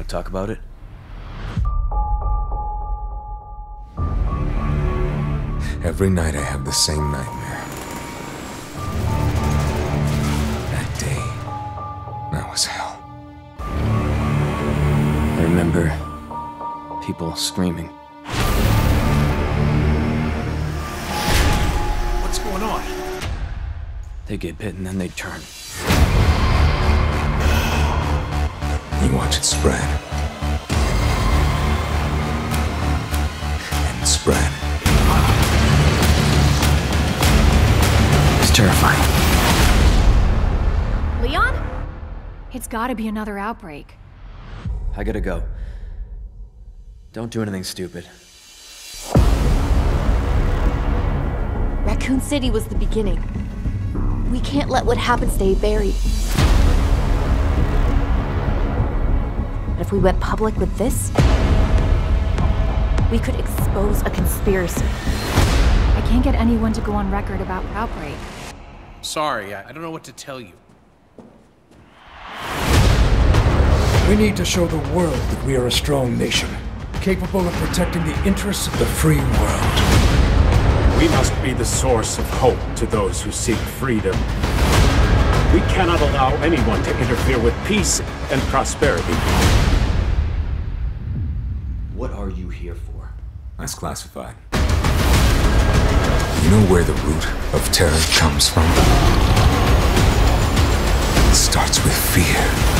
talk about it? Every night I have the same nightmare. That day, that was hell. I remember people screaming. What's going on? They get bit and then they turn. You watch it spread. And spread. It's terrifying. Leon? It's gotta be another outbreak. I gotta go. Don't do anything stupid. Raccoon City was the beginning. We can't let what happened stay buried. But if we went public with this, we could expose a conspiracy. I can't get anyone to go on record about outbreak. Sorry, I don't know what to tell you. We need to show the world that we are a strong nation, capable of protecting the interests of the free world. We must be the source of hope to those who seek freedom. We cannot allow anyone to interfere with peace and prosperity. What are you here for? That's classified. You know where the root of terror comes from? It starts with fear.